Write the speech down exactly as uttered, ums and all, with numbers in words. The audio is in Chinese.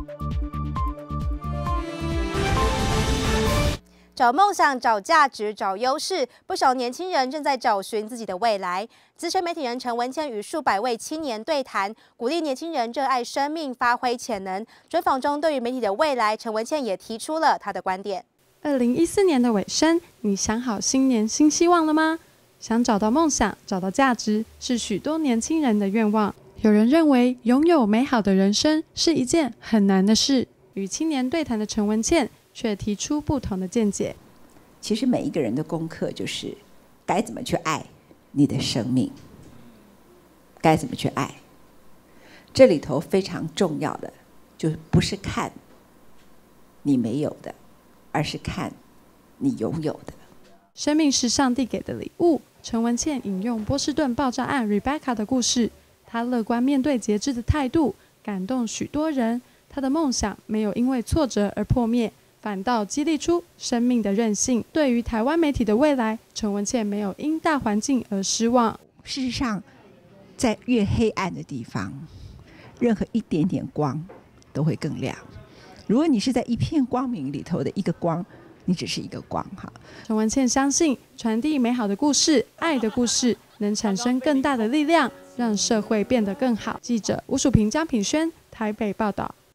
找梦想、找价值、找优势，不少年轻人正在找寻自己的未来。资深媒体人陈文茜与数百位青年对谈，鼓励年轻人热爱生命、发挥潜能。专访中，对于媒体的未来，陈文茜也提出了她的观点。 二零一四年的尾声，你想好新年新希望了吗？想找到梦想，找到价值，是许多年轻人的愿望。有人认为，拥有美好的人生是一件很难的事。与青年对谈的陈文茜却提出不同的见解。 其实每一个人的功课就是该怎么去爱你的生命，该怎么去爱。这里头非常重要的，就不是看你没有的，而是看你拥有的。 生命是上帝给的礼物。陈文茜引用波士顿爆炸案 Rebecca 的故事，她乐观面对截肢的态度感动许多人。她的梦想没有因为挫折而破灭，反倒激励出生命的韧性。对于台湾媒体的未来，陈文茜没有因大环境而失望。 事实上，在越黑暗的地方，任何一点点光都会更亮。如果你是在一片光明里头的一个光，你只是一个光哈。 陈文茜相信，传递美好的故事、爱的故事，能产生更大的力量，让社会变得更好。记者吴淑萍、江品轩台北报道。